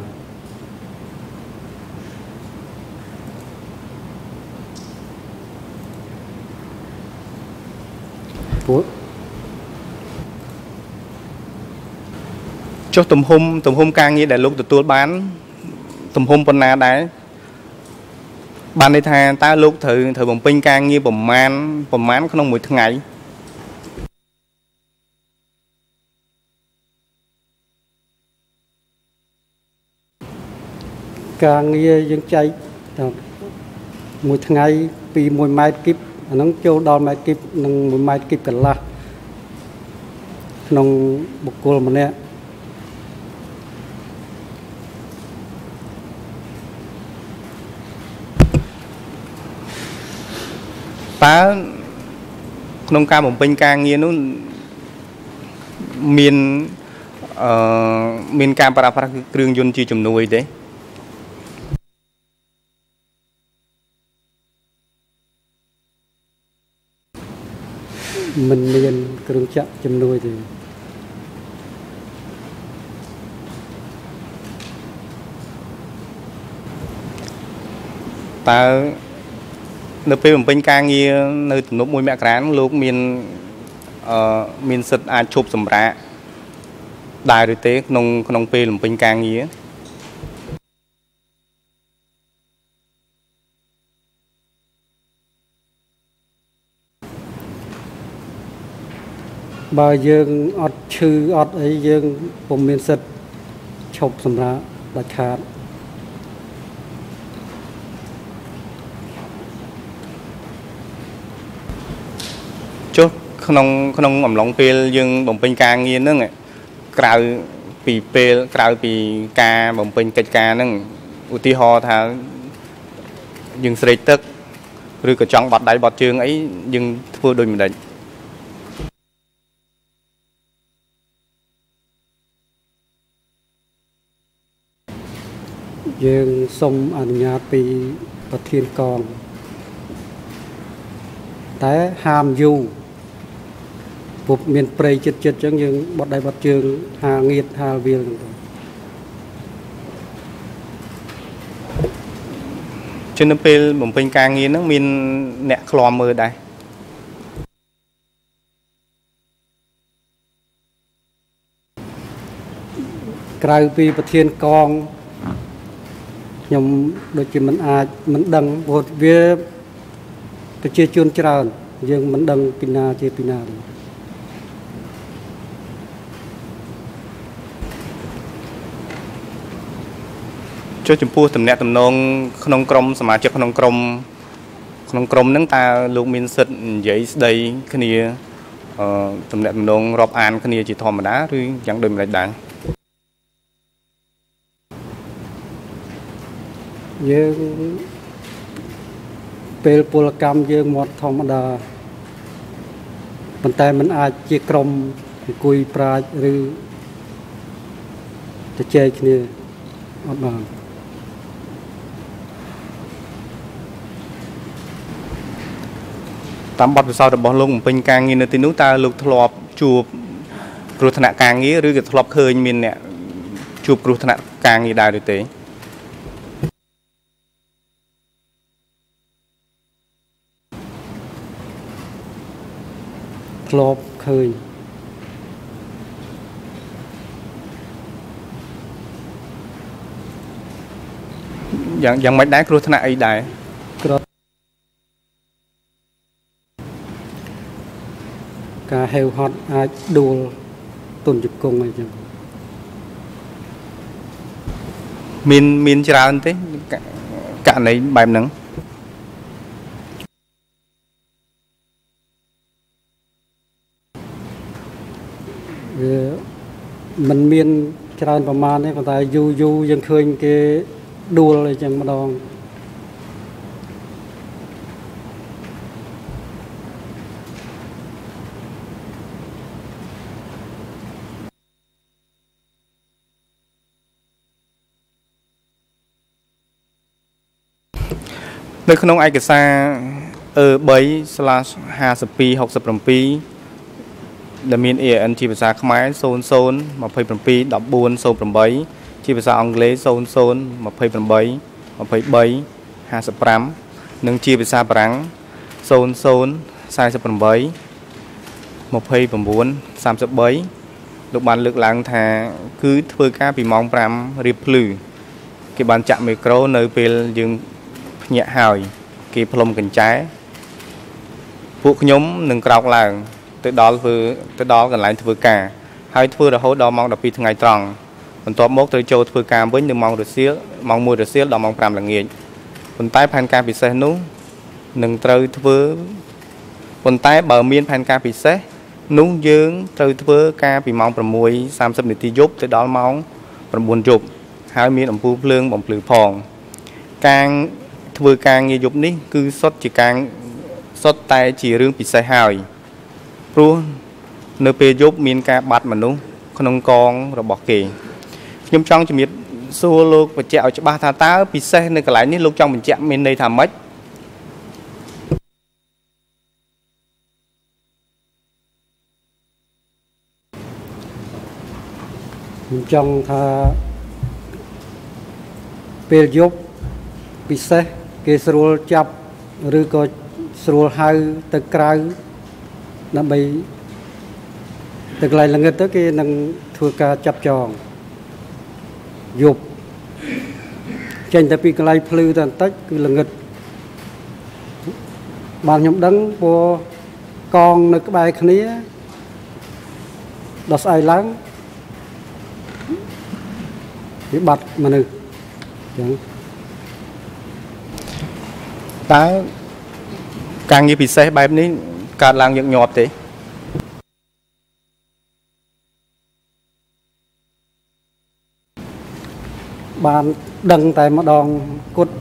ចុះទំហំការងារដែលលោកទទួលបានទំហំប៉ុណ្ណាដែរបានន័យថាតើលោកត្រូវបំពេញការងារប្រមាណក្នុងមួយថ្ងៃការងារយើងចែកមួយថ្ងៃពី1ម៉ែត្រគីបអាហ្នឹងចូលដល់ម៉ែត្រគីបនិង1ម៉ែត្រគីបកន្លះក្នុងបុគ្គលម្នាក់តើក្នុងការបំពេញការងារនោះមានការប្រើប្រាស់គ្រឿងយន្តជាជំនួយទេ mình miền cường chợ chấm nuôi thì taនៅពេលបំពេញការងារនៅទំនប់មួយមករានលោកមានសិទ្ធិអាចឈប់សម្រាកដែរឬទេក្នុងពេលបំពេញការងារបើយើងអត់ឈឺអត់អីយើងពុំមានសិទ្ធិឈប់សម្រាកដាច់ខាតចុះក្នុងអំឡុងពេលយើងបំពេញការងារហ្នឹងក្រៅពីការបំពេញកិច្ចការហ្នឹងឧទាហរណ៍ថាយើងស្រេកទឹកឬក៏ចង់បត់ដៃបត់ជើងអីយើងធ្វើដូចម្ដេចយើងសូមអនុញ្ញាតពីប្រធានកងតែហាមយូរពុបមានព្រៃចិត្តអញ្ចឹងយើងបត់ដៃបត់ជើងហាងៀតហាលវាលហ្នឹងជិះនៅពេលបំពេញការងារហ្នឹងមានអ្នកឃ្លាំមើលដែរក្រៅពីប្រធានកងខ្ញុំដូចជាមិនដឹងព្រោះវាប្រជាជនច្រើនយើងមិនដឹងពីណាជាពីណាចុះចំពោះតំណែងតំណងក្នុងក្រុមសមាជិកក្នុងក្រុមហ្នឹងតើលោកមានសិទ្ធិនិយាយស្ដីគ្នាតំណែងតំណងរាប់អានគ្នាជាធម្មតាឬយ៉ាងដូចម្តេចដែរយើងពេលពលកម្មយើងមកធម្មតាប៉ុន្តែมันអាចជាក្រុមអង្គុយប្រាជ្ញឬទៅជែកគ្នាអត់បានតាមបទពិសោធន៍របស់លោកបំពេញការងារនៅទីនោះតើលោកធ្លាប់ជួបគ្រោះថ្នាក់ការងារឬក៏ធ្លាប់ឃើញមានអ្នកជួបគ្រោះថ្នាក់ការងារដែរឬទេធ្លាប់ឃើញយ៉ាងម៉េចដែរគ្រោះថ្នាក់អីដែរការហេវហត់អាចដួលទុនជង្គង់អីចឹងមានច្រើនទេករណីបែបហ្នឹងវាមិនមានច្រើនប្រមាណទេប៉ុន្តែយូរយើងឃើញគេដួលអីចឹងម្ដងនៅក្នុងឯកសារ E3/52/67 ដែលមាន EAN ជាភាសាខ្មែរ00271408ជាភាសាអង់គ្លេស00282355និងជាភាសាបារាំង00482933លោកបានលើកឡើងថាគឺធ្វើការពីម៉ោង 5 រៀបភ្លឺគេបានចាក់មីក្រូនៅពេលយើងភ្ញាក់ហើយគេផ្លុំកញ្ចែពួកខ្ញុំនឹងក្រោកឡើងទៅដល់កន្លែងធ្វើការហើយធ្វើរហូតដល់ម៉ោង 12 ថ្ងៃត្រង់បន្ទាប់មកត្រូវចូលធ្វើការវិញនៅម៉ោង 1 រសៀលដល់ម៉ោង 5 ល្ងាចប៉ុន្តែផែនការពិសេសនោះនឹងត្រូវធ្វើប៉ុន្តែបើមានផែនការពិសេសនោះយើងត្រូវធ្វើការពីម៉ោង 6:30 នាទីយប់ទៅដល់ម៉ោង 9 យប់ហើយមានអំពូលភ្លើងបំភ្លឺផងការធ្វើការងារយប់នេះគឺសុទ្ធតែជារឿងពិសេសហើយព្រោះនៅពេលយប់មានការបាត់មនុស្សក្នុងកងរបស់គេខ្ញុំចង់ជំរាបសួរលោកបញ្ជាក់ឲ្យច្បាស់ថាតើពិសេសនៅកន្លែងនេះលោកចង់បញ្ជាក់មានន័យថាម៉េចចង់ថាពេលយប់ពិសេសគេស្រួលចាប់ឬក៏ស្រួលហៅទៅក្រៅដើម្បីទៅកន្លែងល្ងិតទៅគេនឹងធ្វើការចាប់ចងយប់ចេញតែពីកន្លែងភ្លឺទៅបន្តិចគឺល្ងិតបានខ្ញុំដឹងព្រោះកងនៅក្បែរគ្នាដល់ស្អែកឡើងវាបាត់មនុស្សអញ្ចឹងតើការងារពិសេសបែបនេះកើតឡើងញឹកញាប់ទេបានដឹងតែម្ដងគត់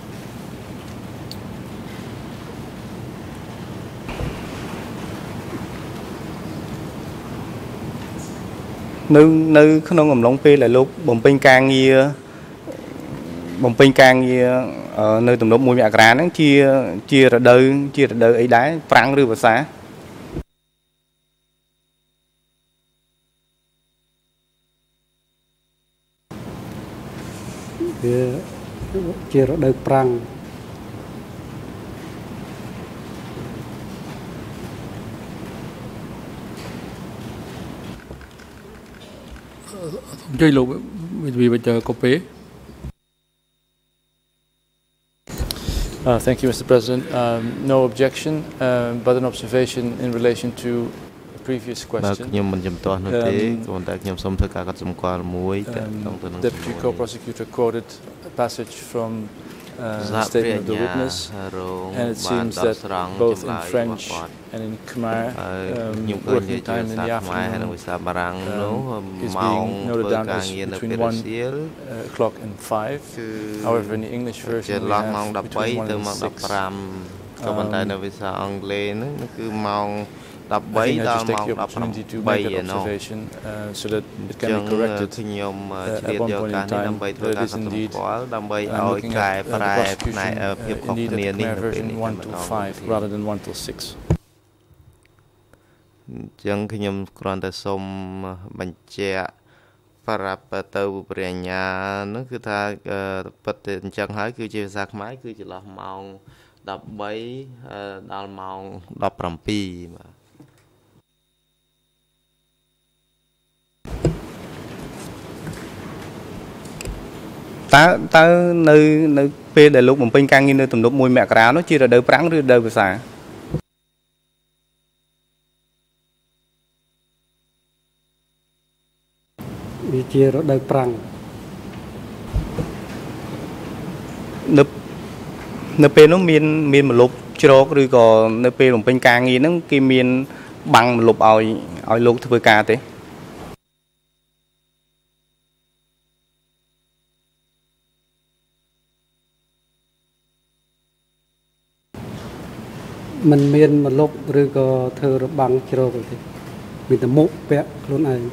នៅក្នុងអំឡុងពេលដែលលោកបំពេញការងារនៅទំនប់មួយមករាហ្នឹងជារដូវអីដែរប្រាំងឬវស្សាវាជារដូវប្រាំងអញ្ជើញលោកវិទ្យាកូពេ Thank you, Mr. President. No objection, but an observation in relation to the previous question. Deputy Co-Prosecutor quoted a passage from the statement of the witness, and it seems that both in French and in Khmer, working time in the afternoon is being noted down as between 1 o'clock and 5. However, in the English version, we have between 1 and 6. I think I just take the opportunity to make that observation so that it can be corrected at one point in time, that it is indeed looking at the prosecution, indeed at the Khmer version 1 to 5 rather than 1 to 6. ចឹងខ្ញុំគ្រាន់តែសូមបញ្ជាក់ប្រាប់ទៅព្រះអញ្ញានោះគឺថាពិតតែអញ្ចឹងហើយគឺជាភាសាខ្មែរគឺចន្លោះម៉ោង13ដល់ម៉ោង17បាទតើនៅពេលដែលលោកបំពេញការងារនៅទំនប់មួយមករានោះជារដូវប្រាំងឬរដូវវស្សាវាជារដូវប្រាំងនៅពេលនោះមានម្លប់ជ្រកឬក៏នៅពេលបំពេញការងារហ្នឹងគេមានបាំងម្លប់ឲ្យលោកធ្វើការទេมันមានម្លប់ឬក៏ធ្វើរបាំងជ្រោកទេមានតែមុខពាក់ខ្លួនឯង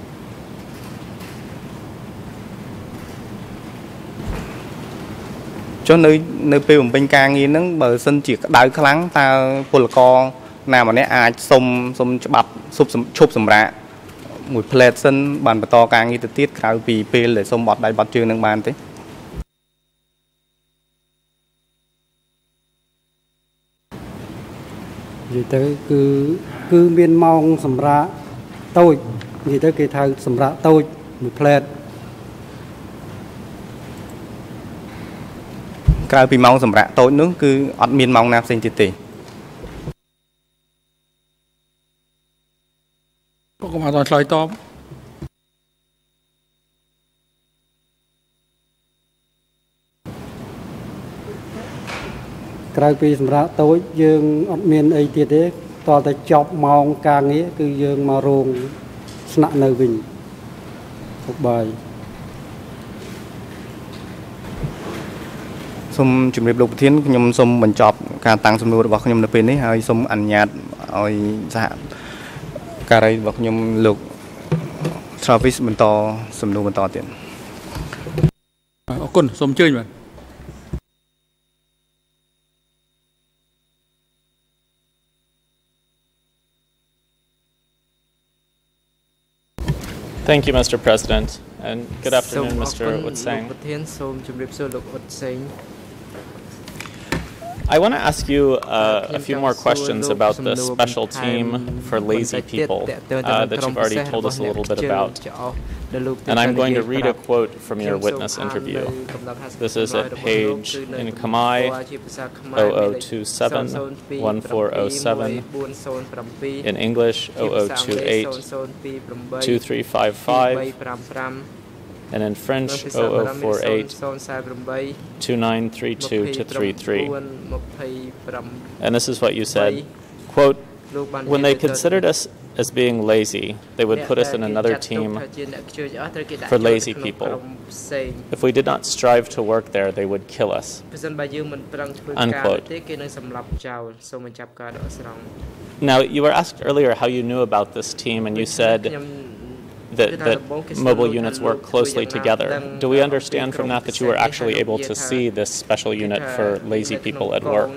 ចុះនៅពេលបំពេញការងារហ្នឹងបើសិនជាក្តៅខ្លាំងតើពលករណាម្នាក់អាចសុំច្បាប់ឈប់សម្រាកមួយផ្លែតសិនបានបន្តការងារទៅទៀតក្រៅពីពេលដែលសុំបត់ដៃបត់ជើងនឹងបានទេនិយាយទៅគឺមានម៉ោងសម្រាកតូចនិយាយទៅគេថាសម្រាកតូចមួយផ្លែតក្រៅពីម៉ោងសម្រាកតូចនោះគឺអត់មានម៉ោងណាផ្សេងទៀតទេកុំអត់ឆ្លើយតបក្រៅពីសម្រាប់តូចយើងអត់មានអីទៀតទេតើតែចប់ម៉ោងការងារគឺយើងមករោងស្នាក់នៅវិញសុបាយសូមជម្រាបលោកប្រធានខ្ញុំសូមបញ្ចប់ការតាំងសំណួររបស់ខ្ញុំនៅពេលនេះហើយសូមអនុញ្ញាតឲ្យសហការីរបស់ខ្ញុំលោក Travis បន្តសំណួរបន្តទៀតអរគុណសូមអញ្ជើញបាទ Thank you, Mr. President, and good afternoon, Mr. Uth Seng. I want to ask you a few more questions about the special team for lazy people that you've already told us a little bit about. And I'm going to read a quote from your witness interview. This is at page in Khmer 0027-1407, in English 0028-2355, and in French 0048-2932-33. And this is what you said, quote, "When they considered us as being lazy, they would put us in another team for lazy people. If we did not strive to work there, they would kill us." Unquote. Now, you were asked earlier how you knew about this team, and you said that mobile units work closely together. Do we understand from that you were actually able to see this special unit for lazy people at work?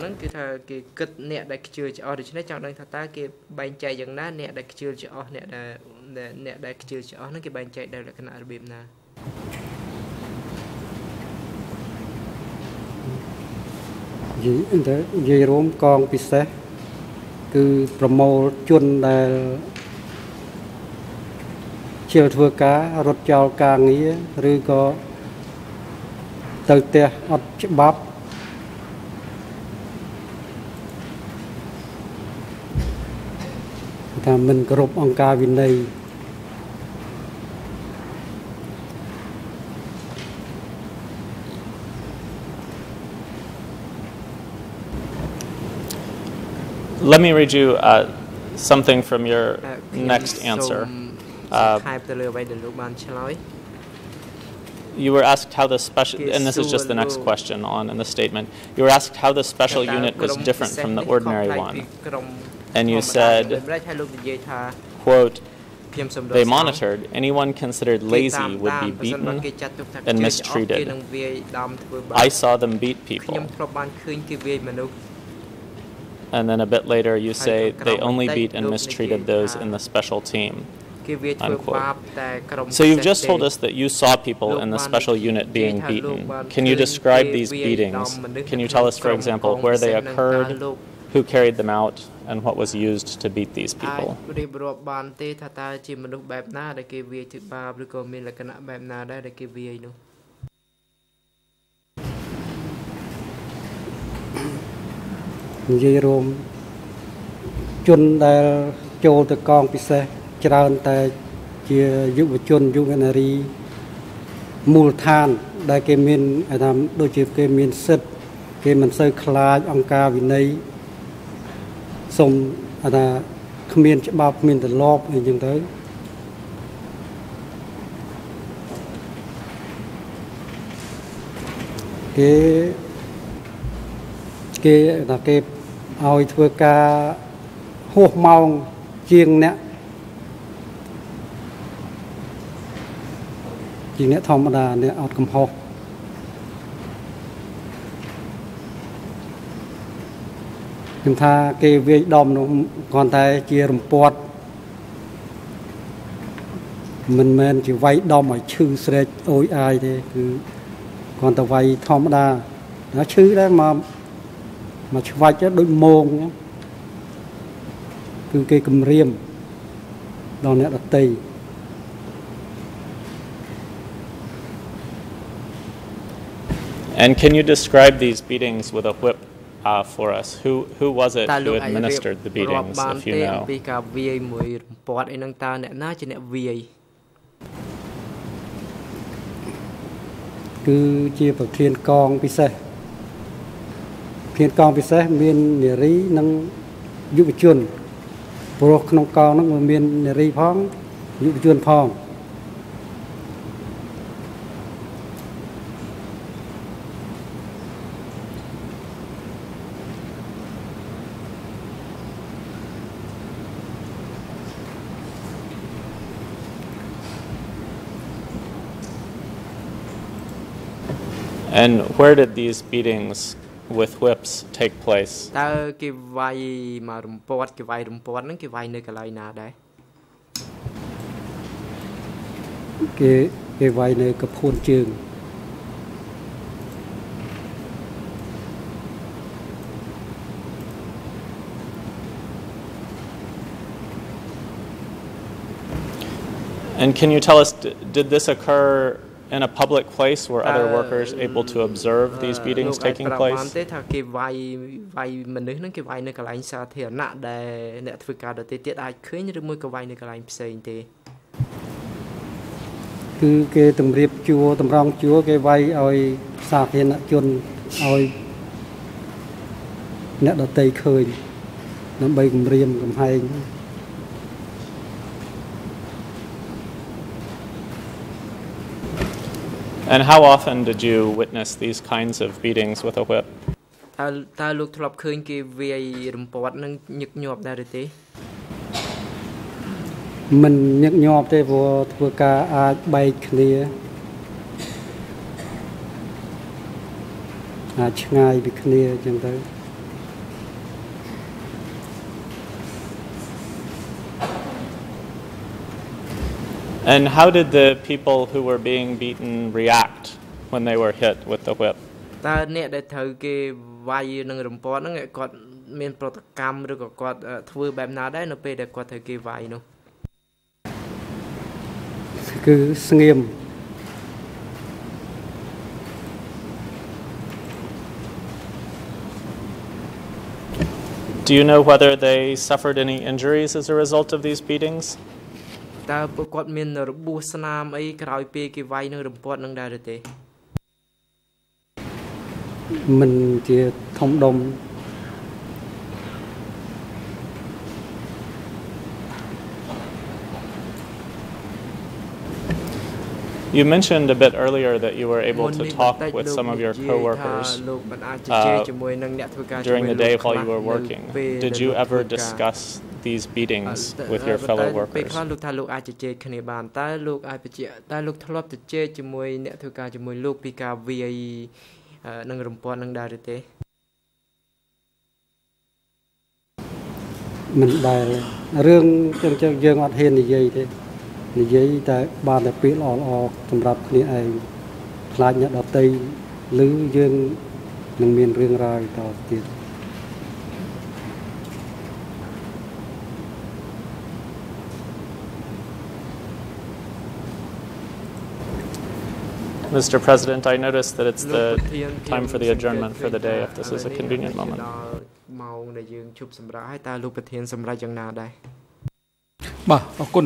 chiều thưa cá rốt chào ca nghĩa rồi có từ tia ọt bắp ta mình có rộp ông ca bên đây Let me read you something from your next answer. You were asked how the special, and this is just the next question on in the statement, you were asked how the special unit was different from the ordinary one. And you said, quote, "They monitored anyone considered lazy would be beaten and mistreated. I saw them beat people." And then a bit later you say they only beat and mistreated those in the special team. Unquote. So you've just told us that you saw people in the special unit being beaten. Can you describe these beatings? Can you tell us, for example, where they occurred, who carried them out, and what was used to beat these people? ច្រើនតែជាយុវជនយុវនារីមូលដ្ឋានដែលគេមានថាដូចជាគេមានសិទ្ធិគេមិនសូវខ្លាចអង្គការវិន័យសុំថាគ្មានច្បាប់គ្មានទម្លាប់អីចឹងទៅគេថាគេឲ្យធ្វើការហួសម៉ោងជាងអ្នកជាអ្នកធម្មតាអ្នកអត់កំហុសខ្ញុំថាគេវាយដំនោះគ្រាន់តែជារំពាត់មិនមែនជាវាយដំឲ្យឈឺស្រែកអូយអាយទេគឺគ្រាន់តែវាយធម្មតាណាឈឺដែរមកឆ្វាច់ដូចមងគឺគេគំរាមដល់អ្នកដទៃ And can you describe these beatings with a whip for us? Who was it who administered the beatings, if you know? គឺជាប្រធានកងពិសេសប្រធានកងពិសេសមាននារីនិងយុវជនព្រោះក្នុងកងនោះមាននារីផងយុវជនផង And where did these beatings with whips take place? តើគេវាយមករំពាត់គេវាយរំពាត់ហ្នឹងគេវាយនៅកន្លែងណាដែរគេវាយនៅកពួនជើង And can you tell us, did this occur in a public place were other workers able to observe these beatings taking place? ថាគេវាយមនុស្សហ្នឹងគេវាយនៅកន្លែងសាធារណៈដែលអ្នកធ្វើការដទៃទៀតអាចឃើញឬមួយក៏វាយនៅកន្លែងផ្សេងទេគឺគេតម្រៀបជួរតម្រង់ជួរគេវាយឲ្យសាធារណជនឲ្យអ្នកដទៃឃើញដើម្បីគំរាមកំហែង And how often did you witness these kinds of beatings with a whip? តើលោកធ្លាប់ឃើញគេវាយរំពាត់នឹងញឹកញាប់ដែរឬទេមិនញឹកញាប់ទេព្រោះធ្វើការអាចបែកគ្នាអាចឆ្ងាយពីគ្នាអញ្ចឹងទៅ And how did the people who were being beaten react when they were hit with the whip? តើអ្នកដែលត្រូវគេវាយនឹងរំពាត់ហ្នឹងគាត់មានប្រតិកម្មឬក៏គាត់ធ្វើបែបណាដែរនៅពេលដែលគាត់ត្រូវគេវាយនោះគឺស្ងៀម Do you know whether they suffered any injuries as a result of these beatings? តើពួកគាត់មានរបួសស្នាមអីក្រោយពេលគេវាយនឹងរំពាត់នឹងដែរឬទេមិនជាធំដុំ You mentioned a bit earlier that you were able to talk with some of your co-workers during the day while you were working. Did you ever discuss these beatings with your fellow workers? លោកថាលោកអាចជជែកគ្នាបានតើលោកអាចបញ្ជាក់តើលោកធ្លាប់ជជែកជាមួយអ្នកធ្វើការជាមួយលោកពីការវាយនឹងរំពាត់នឹងដែរឬទេមិនដែលរឿងចឹងយើងអត់ហ៊ាននិយាយទេនិយាយតែបានតែពាក្យល្អៗសម្រាប់គ្នាឯងខ្លាចអ្នកដទៃឬយើងនឹងមានរឿងរ៉ាវតទៀត Mr. President, I noticed that it's the time for the adjournment for the day, if this is a convenient moment. ម៉ោងដែលយើងជប់សម្រាប់ហើយតើលោកប្រធានសម្រាប់យ៉ាងណាដែរបាទអរគុណ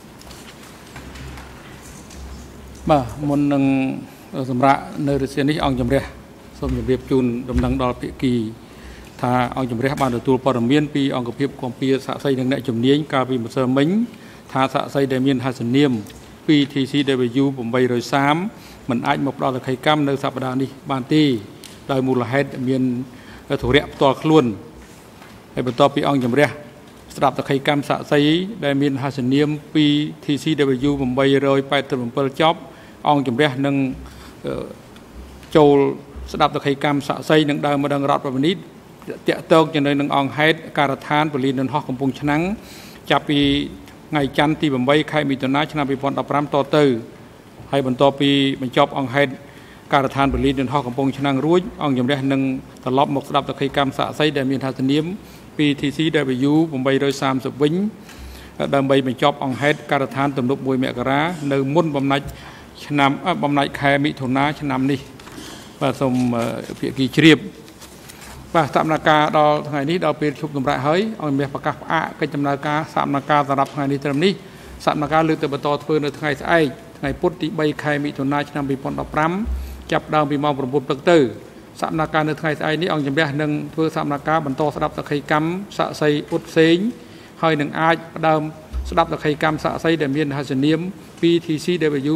បាទមុននឹងសម្រាប់នៅរសៀលនេះអង្គជំរះសូមជម្រាបជូនដំណឹងដល់ភាគីថាអង្គជំរះបានទទួលព័ត៌មានពីអង្គភាពគម្ពីរសាក្សីនិងអ្នកជំនាញកាលពីម្សិលមិញថាសាក្សីដែលមានហស្សនាម PTCW 830 មិនអាចមកផ្ដល់លក្ខិកម្មនៅសប្តាហ៍នេះបានទេដោយមូលហេតុមានធុរៈផ្ទាល់ខ្លួនហើយបន្ទាប់ពីអង្គជំរះស្ដាប់លក្ខិកម្មសាក្សីដែលមានហស្សនាម PTCW 887 ចប់អង្គជំរះនឹងចូលស្ដាប់លក្ខិកម្មសាក្សីនឹងដើមម្ដងរដ្ឋប្រវិនិច្ឆ័យតាក់ទងជាមួយនឹងអង្គហេតុការដ្ឋានពលីនយន្តហោះកំពង់ឆ្នាំងចាប់ពីថ្ងៃច័ន្ទទី8ខែមិថុនាឆ្នាំ 2015 តទៅហើយបន្ទាប់ពីបញ្ចប់អង្គហេតុការដ្ឋានពលីនយន្តហោះកំពង់ឆ្នាំងរួចអង្គជំរះនឹងត្រឡប់មកស្ដាប់លក្ខិកម្មសាក្សីដែលមានហត្ថនាម PTCW 830 វិញដើម្បីបញ្ចប់អង្គហេតុការដ្ឋានទំនប់ 1 មករានៅមុនបំណាច់ខែមិថុនាឆ្នាំនេះបាទសូមភាគីជ្រាបបាទសកម្មភាពដល់ថ្ងៃនេះដល់ពេលជប់សម្រាប់ហើយអង្គមានប្រកាសផ្អាកកិច្ចដំណើរការសកម្មភាពសម្រាប់ថ្ងៃនេះត្រឹមនេះសកម្មភាពលើកទៅបន្តធ្វើនៅថ្ងៃស្អែកថ្ងៃពុធទី 3 ខែមិថុនាឆ្នាំ 2015 ចាប់ដើមពីម៉ោង 9 ព្រឹកទៅសកម្មភាពនៅថ្ងៃស្អែកនេះអង្គជំរះនឹងធ្វើសកម្មភាពបន្តស្ដាប់សក្ខីកម្មសាក្សីអ៊ុតសេងហើយនឹងអាចផ្ដើមស្ដាប់សក្ខីកម្មសាក្សីដែលមានហស្សនាម PTCW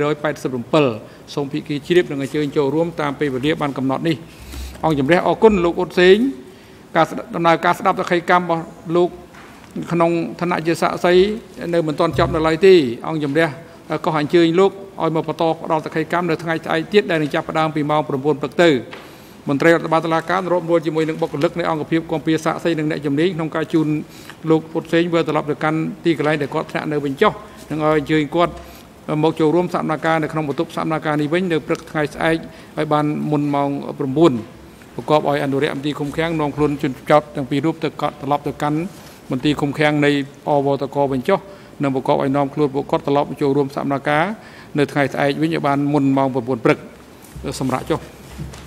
887 សូមភាគីជ្រាបនិងអញ្ជើញចូលរួមតាមពេលវេលាបានកំណត់នេះអង្គជំរះអរគុណលោកអ៊ុតសេងការដំណើរការស្ដាប់សក្ខីកម្មរបស់លោកក្នុងឋានៈជាសាក្សីនៅមិនទាន់ចប់នៅឡើយទេអង្គជំរះក៏អញ្ជើញលោកឲ្យមកបន្តផ្ដល់សក្ខីកម្មនៅថ្ងៃស្អែកទៀតដែលនឹងចាប់ផ្ដើមពីម៉ោង 9 ព្រឹកទៅមន្ត្រីរដ្ឋបាលតុលាការរាប់រួលជាមួយនឹងបុគ្គលិកនៃអង្គភាពគម្ពីរសាក្សីនិងអ្នកជំនាញក្នុងការជូនលោកអ៊ុតសេងវិលត្រឡប់ទៅកាន់ទីកន្លែងដែលគាត់ធ្លាក់នៅវិញចុះនឹងឲ្យអញ្ជើញគាត់មកចូលរួមសកម្មភាពនៅក្នុងបន្ទប់សកម្មភាពនេះវិញនៅព្រឹកថ្ងៃស្អែកឲ្យបានមុនម៉ោង 9 ប្រកបឲ្យអនុរិយមន្ត្រីឃុំឃាំងនាំខ្លួនជនចោទទាំងពីររូបទៅកត់ត្រឡប់ទៅកាន់មន្ត្រីឃុំឃាំងនៃអវតកវិញចុះនិងប្រកបឲ្យនាំខ្លួនពួកគាត់ត្រឡប់ចូលរួមសកម្មភាពនៅថ្ងៃស្អែកវិញឲ្យបានមុនម៉ោង 9 ព្រឹកសម្រាប់ចុះ